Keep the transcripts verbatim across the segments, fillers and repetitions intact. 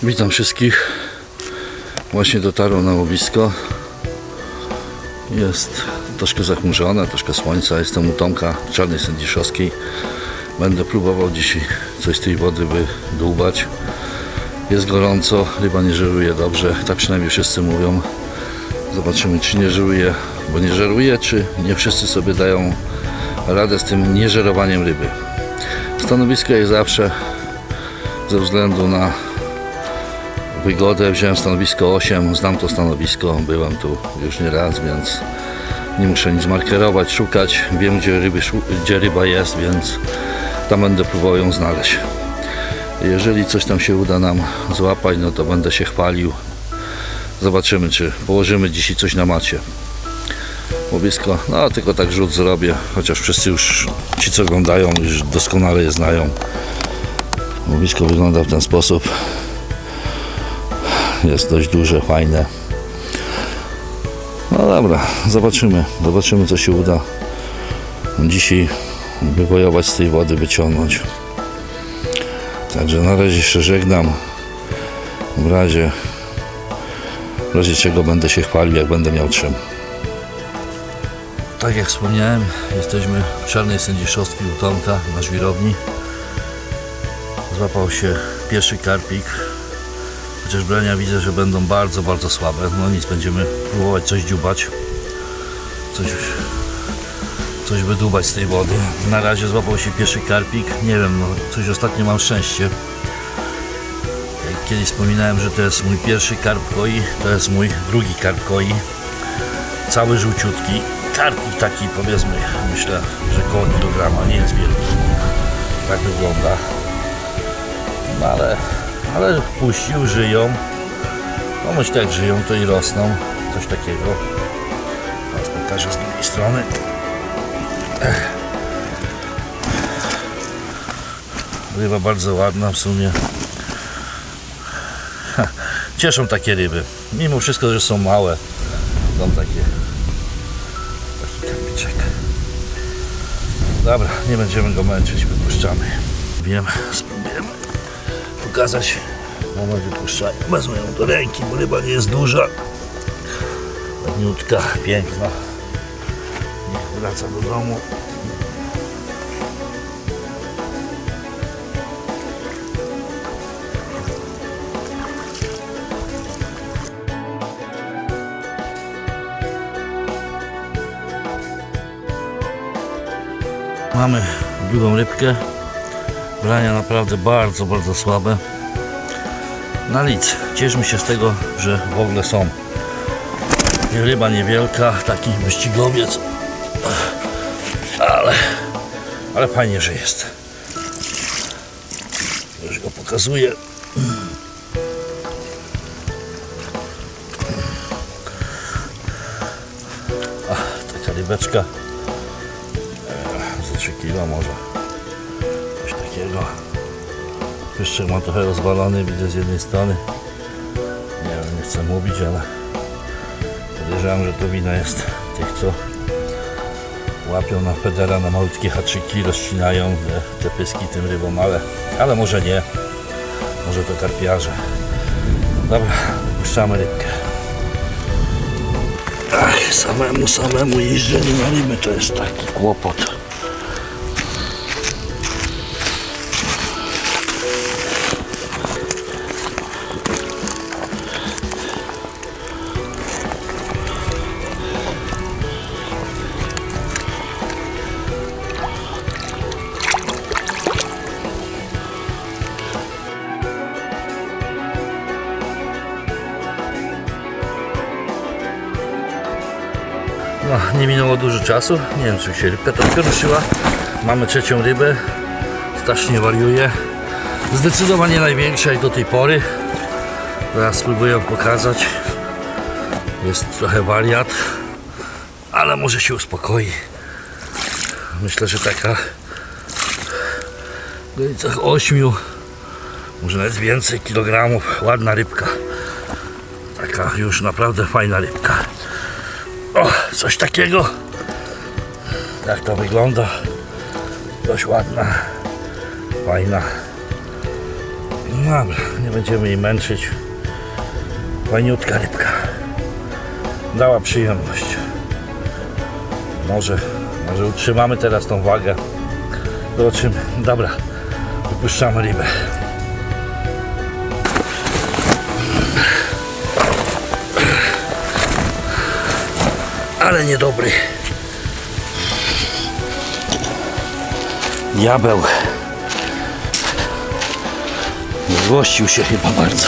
Witam wszystkich. Właśnie dotarłem na łowisko. Jest troszkę zachmurzone, troszkę słońca. Jestem u Tomka Czarnej Sędziszowskiej. Będę próbował dzisiaj coś z tej wody by dłubać. Jest gorąco, ryba nie żeruje dobrze, tak przynajmniej wszyscy mówią. Zobaczymy, czy nie żeruje, bo nie żeruje, czy nie wszyscy sobie dają radę z tym nieżerowaniem ryby. Stanowisko jak zawsze, ze względu na wygodę wziąłem stanowisko osiem, znam to stanowisko, byłem tu już nie raz, więc nie muszę nic markerować, szukać, wiem gdzie, ryby, gdzie ryba jest, więc tam będę próbował ją znaleźć. Jeżeli coś tam się uda nam złapać, no to będę się chwalił. Zobaczymy, czy położymy dzisiaj coś na macie. Łowisko, no tylko tak rzut zrobię, chociaż wszyscy już, ci co oglądają, już doskonale je znają. Łowisko wygląda w ten sposób. Jest dość duże, fajne. No dobra, zobaczymy, zobaczymy co się uda dzisiaj wywojować z tej wody, wyciągnąć. Także na razie się żegnam. W razie, w razie czego będę się chwalił, jak będę miał czym. Tak jak wspomniałem, jesteśmy w Czarnej Sędziszowskiej u Tomka na żwirowni. Złapał się pierwszy karpik. Chociaż brania widzę, że będą bardzo, bardzo słabe. No nic, będziemy próbować coś dziubać. Coś, coś wydłubać z tej wody. Na razie złapał się pierwszy karpik. Nie wiem, no coś ostatnio mam szczęście. Jak kiedyś wspominałem, że to jest mój pierwszy karp koi, to jest mój drugi karp koi. Cały żółciutki. Karpik taki, powiedzmy, myślę, że koło kilograma, nie jest wielki. Tak wygląda. No ale... ale puścił, żyją. No myślę, jak żyją, to i rosną. Coś takiego. Teraz pokażę z drugiej strony. Ryba bardzo ładna w sumie. Ha, cieszą takie ryby. Mimo wszystko, że są małe. Są takie. Taki karpiczek. Dobra, nie będziemy go męczyć, wypuszczamy. Wiem, spróbujemy pokazać. Moment wypuszczania. Wezmę ją do ręki, bo ryba nie jest duża. Ładniutka, piękna. Niech wraca do domu. Mamy drugą rybkę. Brania naprawdę bardzo, bardzo słabe. Na nic, cieszmy się z tego, że w ogóle są. Ryba niewielka, taki wyścigowiec, ale, ale fajnie, że jest. Już go pokazuję. Ach, taka rybeczka za trzy kilo może. Coś takiego. Pyszczek ma trochę rozwalony, widzę z jednej strony. Nie wiem, nie chcę mówić, ale podejrzewam, że to wina jest tych, co łapią na federa na malutkie haczyki, rozcinają te, te pyski tym rybom, ale, ale może nie. Może to karpiarze. Dobra, puszczamy rybkę. Ach, samemu, samemu jeżdżenie na ryby to jest taki kłopot. No, nie minęło dużo czasu, nie wiem czy się rybka troszkę ruszyła. Mamy trzecią rybę, strasznie wariuje. Zdecydowanie największa jak do tej pory. Teraz spróbuję pokazać. Jest trochę wariat, ale może się uspokoi. Myślę, że taka w granicach ośmiu, może nawet więcej kilogramów, ładna rybka. Taka już naprawdę fajna rybka. O, coś takiego. Jak to wygląda? Dość ładna, fajna. Dobra, nie będziemy jej męczyć. Fajniutka rybka. Dała przyjemność. Może, może utrzymamy teraz tą wagę. Zobaczymy. Dobra, wypuszczamy rybę. Ale niedobry. Diabeł. Złościł się chyba bardzo.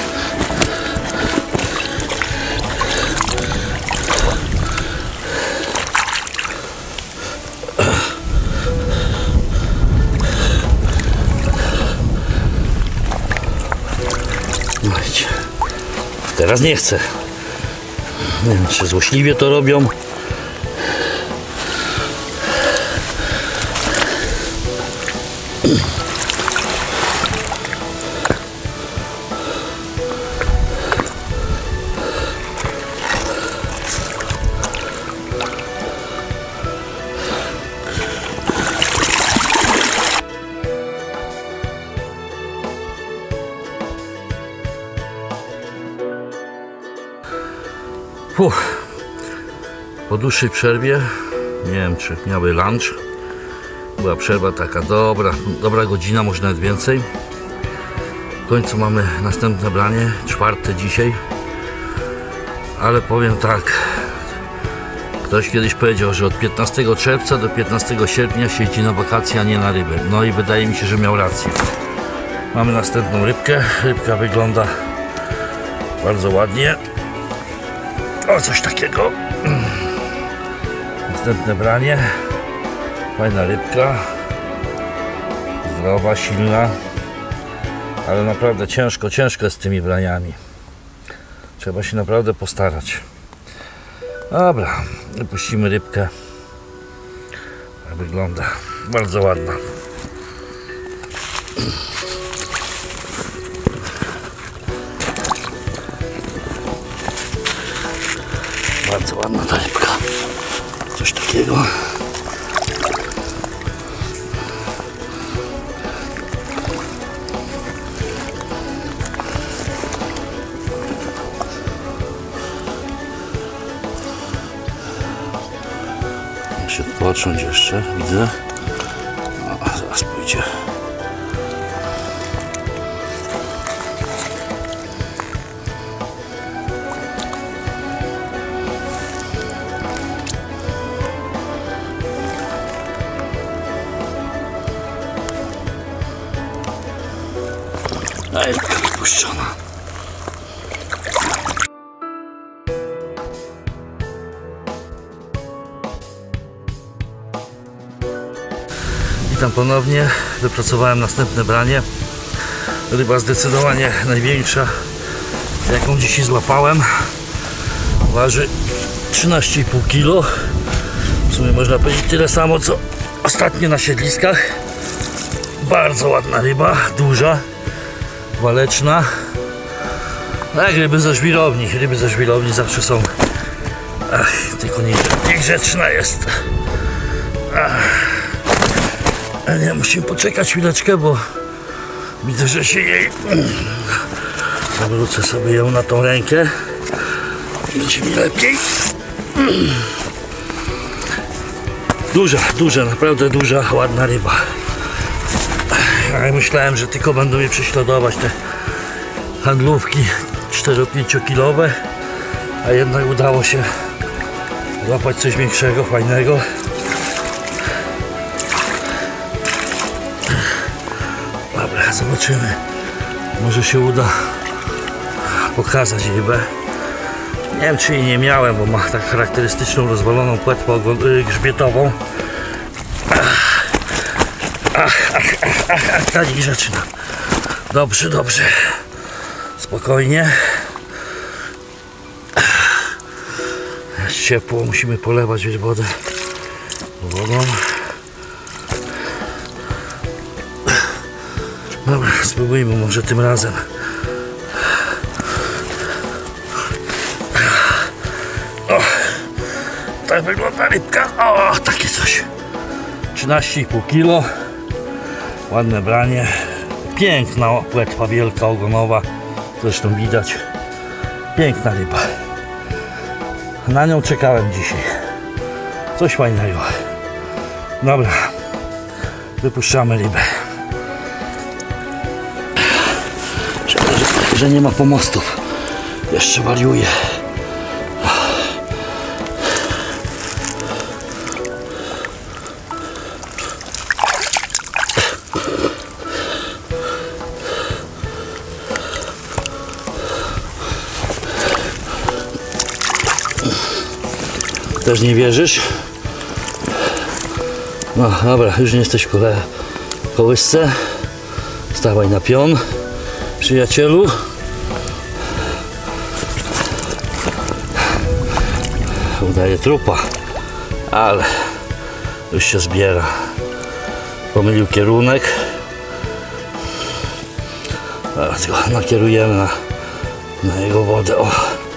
Teraz nie chcę. Nie wiem, czy złośliwie to robią. Fuh. Po dłuższej przerwie, nie wiem, czy miały lunch, była przerwa taka dobra, dobra godzina, może nawet więcej. W końcu mamy następne branie, czwarte dzisiaj. Ale powiem tak, ktoś kiedyś powiedział, że od piętnastego czerwca do piętnastego sierpnia się jeździ na wakacje, a nie na ryby. No i wydaje mi się, że miał rację. Mamy następną rybkę, rybka wygląda bardzo ładnie. O, coś takiego. Następne branie. Fajna rybka. Zdrowa, silna. Ale naprawdę ciężko, ciężko jest z tymi braniami. Trzeba się naprawdę postarać. Dobra, wypuścimy rybkę. Tak wygląda. Bardzo ładna. Bardzo ładna ta rybka. Coś takiego. Muszę odpocząć jeszcze, widzę. O, zaraz pójdzie. A rybka wypuszczona. Witam ponownie. Wypracowałem następne branie. Ryba zdecydowanie największa, jaką dzisiaj złapałem. Waży trzynaście i pół kilo. W sumie można powiedzieć tyle samo co ostatnio na siedliskach. Bardzo ładna ryba, duża, waleczna. Tak, ryby ze żwirowni. Ryby ze żwirowni zawsze są. Ach, tylko nie, niegrzeczna jest. Ach. A nie, musimy poczekać chwileczkę, bo widzę, że się jej. Zawrócę sobie ją na tą rękę. Będzie mi lepiej. Duża, duża, naprawdę duża, ładna ryba. Ja myślałem, że tylko będą mnie prześladować te handlówki cztero-pięciokilowe, a jednak udało się złapać coś większego, fajnego. Dobra, zobaczymy. Może się uda pokazać rybę. Nie wiem, czy jej nie miałem, bo ma tak charakterystyczną rozwaloną płetwę grzbietową. Ach, ach, ach, ach, ach, ach, ta niegrzeczna. Dobrze, dobrze. Spokojnie. Jest ciepło, musimy polewać wodę wodą. Dobra, spróbujmy może tym razem. O, tak wygląda rybka. O, takie coś. trzynaście i pół kilo. Ładne branie. Piękna płetwa wielka, ogonowa. Zresztą widać. Piękna ryba. Na nią czekałem dzisiaj. Coś fajnego. Dobra. Wypuszczamy rybę. Szkoda, że, że nie ma pomostów. Jeszcze wariuję. Też nie wierzysz? No dobra, już nie jesteś w kołysce. Stawaj na pion, przyjacielu. Udaje trupa, ale już się zbiera. Pomylił kierunek. Teraz go nakierujemy na, na jego wodę. O.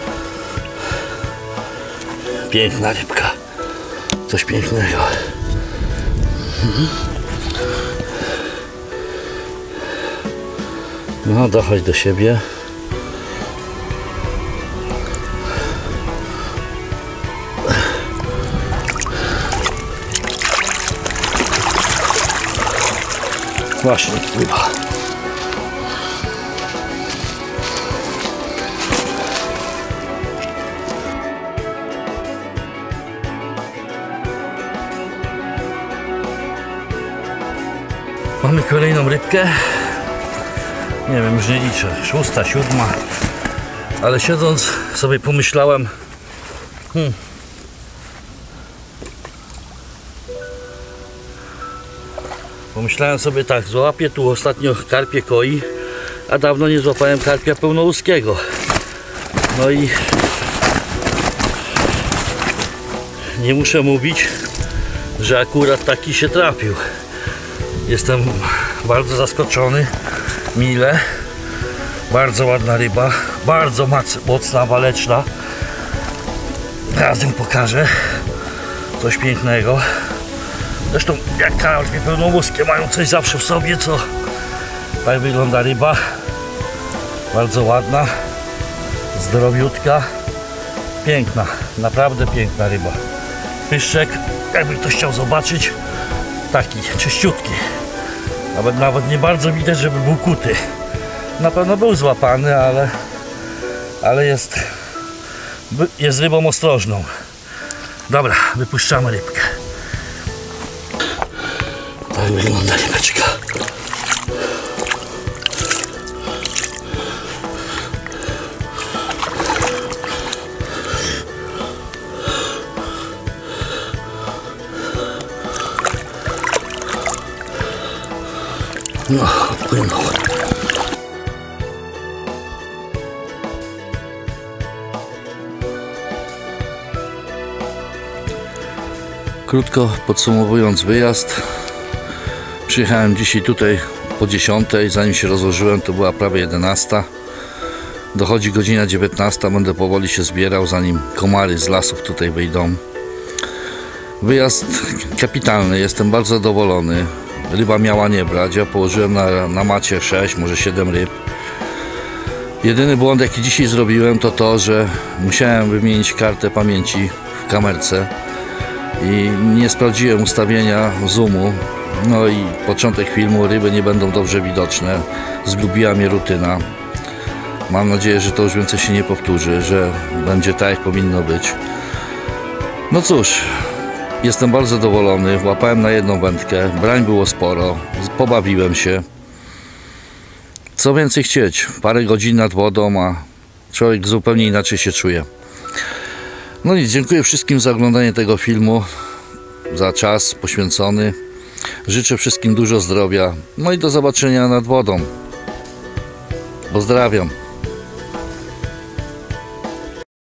Piękna rybka. Coś pięknego. No, dochodź do siebie. Właśnie pływa. Mamy kolejną rybkę. Nie wiem, już nie liczę. Szósta, siódma. Ale siedząc sobie pomyślałem, hmm, pomyślałem sobie tak, złapię tu ostatnio karpie koi, a dawno nie złapałem karpia pełnołuskiego. No i nie muszę mówić, że akurat taki się trafił. Jestem bardzo zaskoczony, mile, bardzo ładna ryba, bardzo mocna, waleczna. Razem pokażę coś pięknego. Zresztą jak karpie pełnołuskie mają coś zawsze w sobie, co tak wygląda ryba. Bardzo ładna, zdrowiutka, piękna, naprawdę piękna ryba. Pyszczek, jakby ktoś chciał zobaczyć, taki czyściutki. Nawet, nawet nie bardzo widać, żeby był kuty. Na pewno był złapany, ale, ale jest, jest rybą ostrożną. Dobra, wypuszczamy rybkę. Tak wygląda rybeczka. No, odpłynął. Krótko podsumowując wyjazd, przyjechałem dzisiaj tutaj po dziesiątej, zanim się rozłożyłem to była prawie jedenasta. Dochodzi godzina dziewiętnasta, będę powoli się zbierał, zanim komary z lasów tutaj wyjdą. Wyjazd kapitalny, jestem bardzo zadowolony. Ryba miała nie brać, ja położyłem na, na macie sześć, może siedem ryb. Jedyny błąd jaki dzisiaj zrobiłem to to, że musiałem wymienić kartę pamięci w kamerce i nie sprawdziłem ustawienia zoomu. No i początek filmu, ryby nie będą dobrze widoczne, zgubiła mnie rutyna. Mam nadzieję, że to już więcej się nie powtórzy, że będzie tak jak powinno być. No cóż, jestem bardzo zadowolony, łapałem na jedną wędkę, brań było sporo, pobawiłem się. Co więcej chcieć, parę godzin nad wodą, a człowiek zupełnie inaczej się czuje. No i dziękuję wszystkim za oglądanie tego filmu, za czas poświęcony. Życzę wszystkim dużo zdrowia, no i do zobaczenia nad wodą. Pozdrawiam.